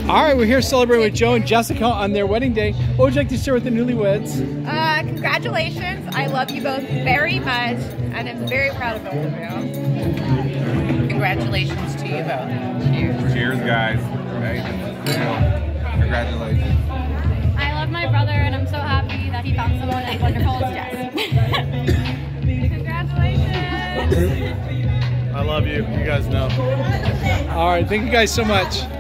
All right, we're here celebrating with Joe and Jessica on their wedding day. What would you like to share with the newlyweds? Congratulations. I love you both very much, and I'm very proud of both of you. Congratulations to you both. Cheers. Cheers, guys. Right? Congratulations. I love my brother, and I'm so happy that he found someone as wonderful as Jess. Congratulations. I love you. You guys know. All right, thank you guys so much.